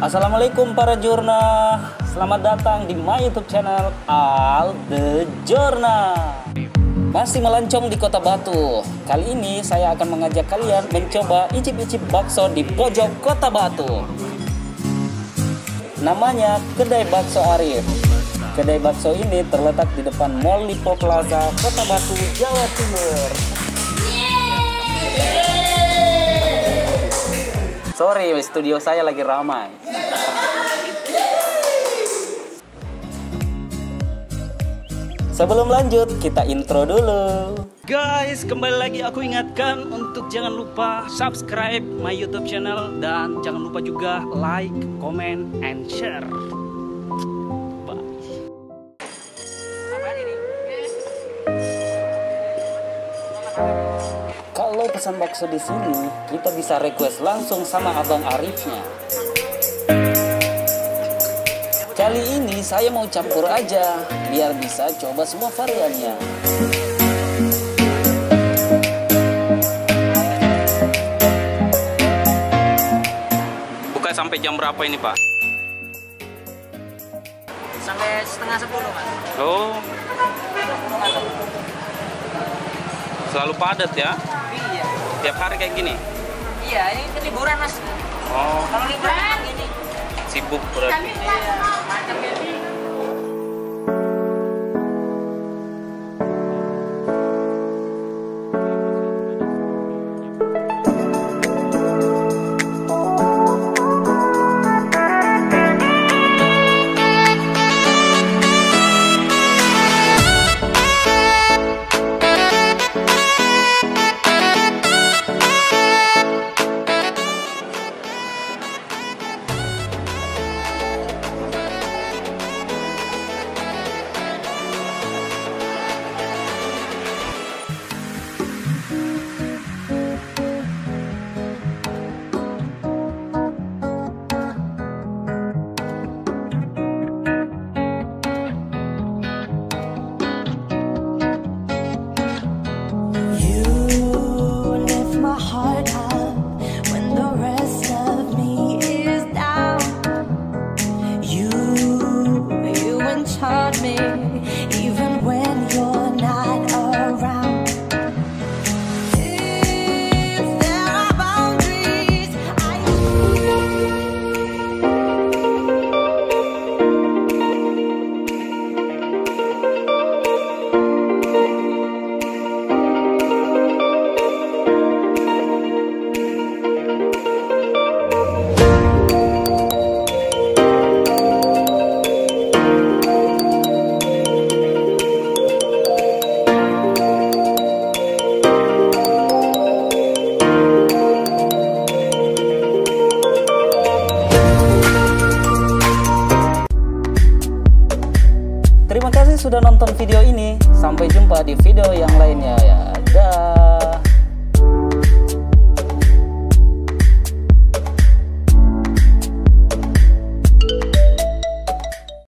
Assalamualaikum para Jurna, selamat datang di my YouTube channel Al The Jurna. Masih melancong di Kota Batu. Kali ini saya akan mengajak kalian mencoba icip-icip bakso di pojok Kota Batu. Namanya Kedai Bakso Arif. Kedai bakso ini terletak di depan Mall Lipo Plaza, Kota Batu, Jawa Timur. Sorry, studio saya lagi ramai. Sebelum lanjut, kita intro dulu. Guys, kembali lagi aku ingatkan untuk jangan lupa subscribe my YouTube channel dan jangan lupa juga like, comment, and share. Bye. Kalau pesan bakso di sini, kita bisa request langsung sama Abang Arifnya. Kali ini saya mau campur aja, biar bisa coba semua variannya. Buka sampai jam berapa ini, Pak? Sampai setengah 10, Mas. Oh, selalu padat ya? Iya. Tiap hari kayak gini? Iya, ini kan liburan, Mas. Oh, Kalau liburan memang gini. sibuk berarti. Iya, macam ini. Terima kasih sudah nonton video ini. Sampai jumpa di video yang lainnya ya. Dah.